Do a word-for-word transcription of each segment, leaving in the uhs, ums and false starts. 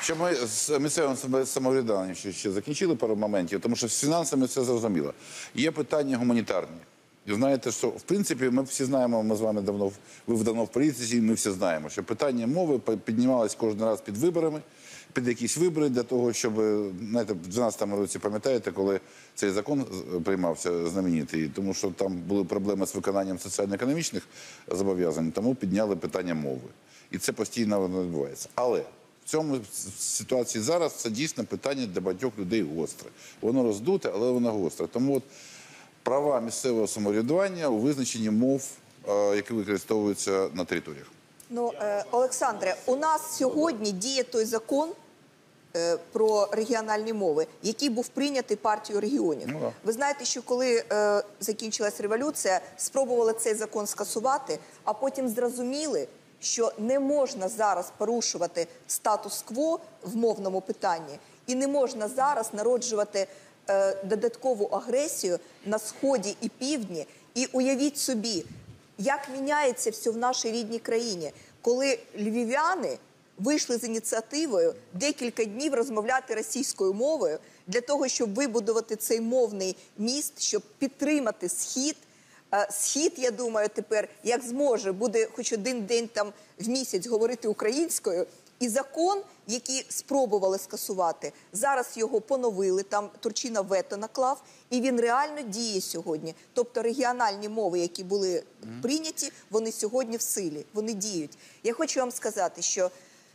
Що ми з місцевим самоврядуванням ще, ще закінчили пару моментів, тому що з фінансами все зрозуміло. Є питання гуманітарні. І знаєте, що в принципі ми всі знаємо, ми з вами давно, ви давно в політиці, ми всі знаємо, що питання мови піднімалось кожен раз під виборами, під якісь вибори для того, щоб, знаєте, в дванадцятому році, пам'ятаєте, коли цей закон приймався знаменитий, тому що там були проблеми з виконанням соціально-економічних зобов'язань, тому підняли питання мови. І це постійно відбувається. Але в цьому ситуації зараз це дійсно питання для багатьох людей гостре. Воно роздуте, але воно гостре. Тому от права місцевого самоврядування у визначенні мов, які використовуються на територіях. Ну, Олександре, у нас сьогодні діє той закон про регіональні мови, який був прийнятий партією регіонів. Ну, ви знаєте, що коли е, закінчилась революція, спробували цей закон скасувати, а потім зрозуміли, що не можна зараз порушувати статус-кво в мовному питанні і не можна зараз народжувати е, додаткову агресію на Сході і Півдні. І уявіть собі, як міняється все в нашій рідній країні, коли львів'яни вийшли з ініціативою декілька днів розмовляти російською мовою для того, щоб вибудувати цей мовний міст, щоб підтримати Схід. Схід, я думаю, тепер, як зможе, буде хоч один день там в місяць говорити українською. І закон, який спробували скасувати, зараз його поновили, там Турчинов вето наклав, і він реально діє сьогодні. Тобто регіональні мови, які були прийняті, вони сьогодні в силі, вони діють. Я хочу вам сказати, що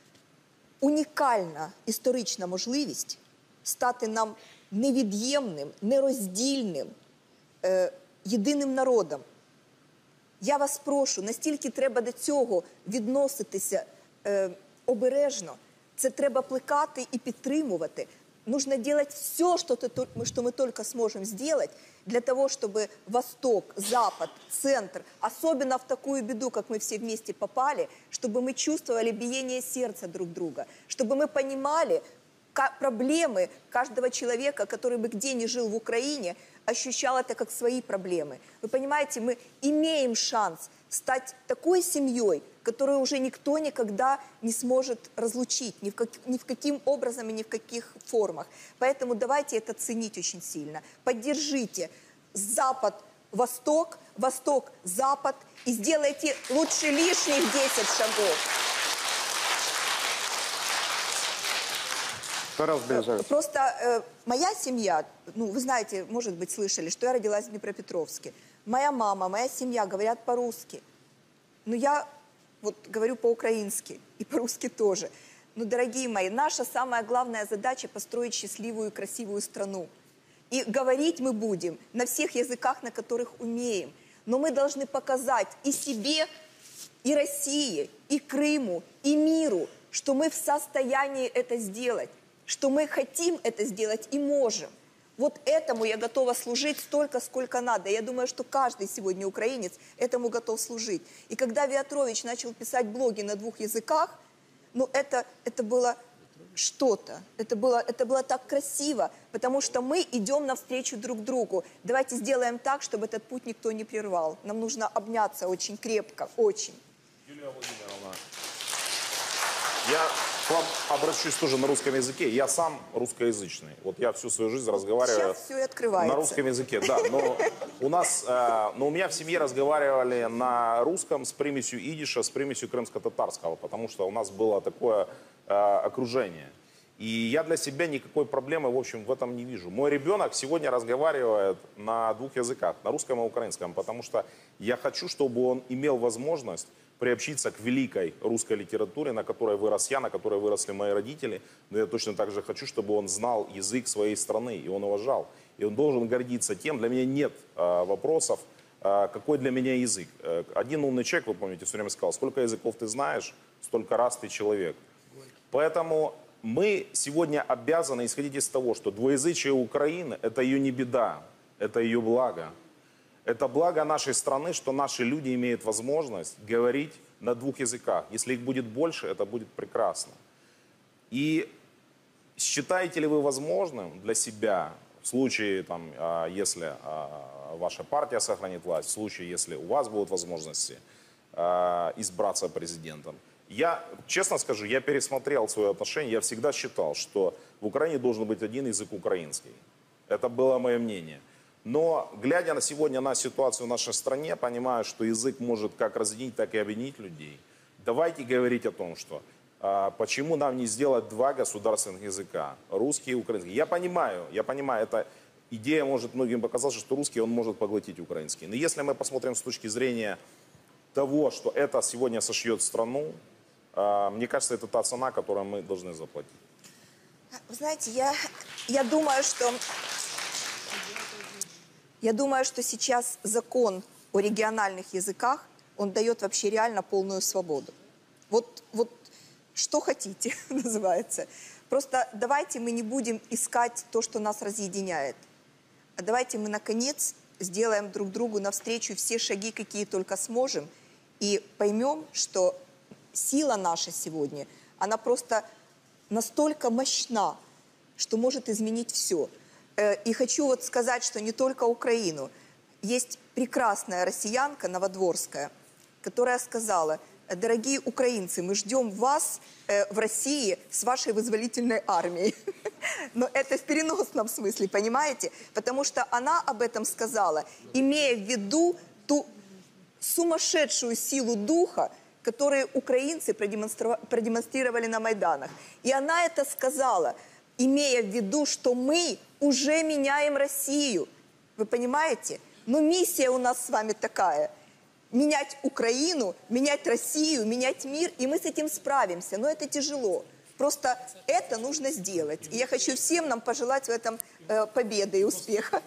унікальна історична можливість стати нам невід'ємним, нероздільним, е, єдиним народом. Я вас прошу, настільки треба до цього відноситися е, обережно, це треба плекати і підтримувати. Нужно делать все, что, ты, что мы только сможем сделать для того, чтобы Восток, Запад, Центр, особенно в такую беду, как мы все вместе попали, чтобы мы чувствовали биение сердца друг друга, чтобы мы понимали проблемы каждого человека, который бы где ни жил в Украине, ощущал это как свои проблемы. Вы понимаете, мы имеем шанс стать такой семьей, которую уже никто никогда не сможет разлучить, ни в, как, ни в каким образом и ни в каких формах. Поэтому давайте это ценить очень сильно. Поддержите Запад-Восток, Восток-Запад и сделайте лучше лишних десять шагов. Просто э, моя семья, ну, вы знаете, может быть, слышали, что я родилась в Днепропетровске. Моя мама, моя семья говорят по-русски. Но я вот говорю по-украински и по-русски тоже. Но, дорогие мои, наша самая главная задача – построить счастливую и красивую страну. И говорить мы будем на всех языках, на которых умеем. Но мы должны показать и себе, и России, и Крыму, и миру, что мы в состоянии это сделать, что мы хотим это сделать и можем. Вот этому я готова служить столько, сколько надо. Я думаю, что каждый сегодня украинец этому готов служить. И когда Виатрович начал писать блоги на двух языках, ну это, это было что-то. Это было, это было так красиво, потому что мы идем навстречу друг другу. Давайте сделаем так, чтобы этот путь никто не прервал. Нам нужно обняться очень крепко, очень. Юлия Владимировна, я к вам обращусь тоже на русском языке. Я сам русскоязычный. Вот я всю свою жизнь разговариваю на русском языке. Да, но у нас, э, но у меня в семье разговаривали на русском с примесью идиша, с примесью крымско-татарского, потому что у нас было такое э, окружение. И я для себя никакой проблемы, в общем, в этом не вижу. Мой ребенок сегодня разговаривает на двух языках, на русском и украинском, потому что я хочу, чтобы он имел возможность приобщиться к великой русской литературе, на которой вырос я, на которой выросли мои родители. Но я точно так же хочу, чтобы он знал язык своей страны, и он уважал. И он должен гордиться тем. Для меня нет э, вопросов, э, какой для меня язык. Э, один умный человек, вы помните, все время сказал, сколько языков ты знаешь, столько раз ты человек. Поэтому мы сегодня обязаны исходить из того, что двуязычие Украины – это ее не беда, это ее благо. Это благо нашей страны, что наши люди имеют возможность говорить на двух языках. Если их будет больше, это будет прекрасно. И считаете ли вы возможным для себя, в случае, там, если ваша партия сохранит власть, в случае, если у вас будут возможности избраться президентом, Я, честно скажу, я пересмотрел свое отношение. Я всегда считал, что в Украине должен быть один язык украинский. Это было мое мнение. Но, глядя на сегодня на ситуацию в нашей стране, понимаю, что язык может как разъединить, так и объединить людей. Давайте говорить о том, что а, почему нам не сделать два государственных языка, русский и украинский. Я понимаю, я понимаю, эта идея может многим показаться, что русский он может поглотить украинский. Но если мы посмотрим с точки зрения того, что это сегодня сошьет страну, а, мне кажется, это та цена, которую мы должны заплатить. Вы знаете, я, я думаю, что... Я думаю, что сейчас закон о региональных языках, он дает вообще реально полную свободу. Вот, вот что хотите, называется. Просто давайте мы не будем искать то, что нас разъединяет. А давайте мы, наконец, сделаем друг другу навстречу все шаги, какие только сможем, и поймем, что сила наша сегодня, она просто настолько мощна, что может изменить все. И хочу вот сказать, что не только Украину. Есть прекрасная россиянка Новодворская, которая сказала: дорогие украинцы, мы ждем вас в России с вашей вызволительной армией. Но это в переносном смысле, понимаете? Потому что она об этом сказала, имея в виду ту сумасшедшую силу духа, которую украинцы продемонстрировали на Майданах. И она это сказала, имея в виду, что мы уже меняем Россию. Вы понимаете? Но миссия у нас с вами такая. Менять Украину, менять Россию, менять мир. И мы с этим справимся. Но это тяжело. Просто это нужно сделать. И я хочу всем нам пожелать в этом э, победы и успеха.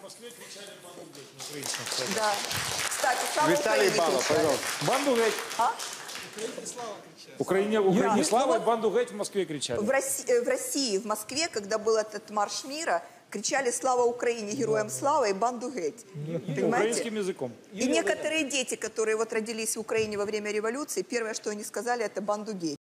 Да. Кстати, слава Виталий Украине Банов, кричали. пожалуйста. Банду геть. А? Украине, Украине Я- слава, ну и вот- банду геть в Москве кричали. В России, э, в России, в Москве, когда был этот марш мира, кричали «Слава Украине, героям слава» и «Банду геть». Понимаете? Украинским языком. И некоторые дети, которые вот родились в Украине во время революции, первое, что они сказали, это «Банду геть».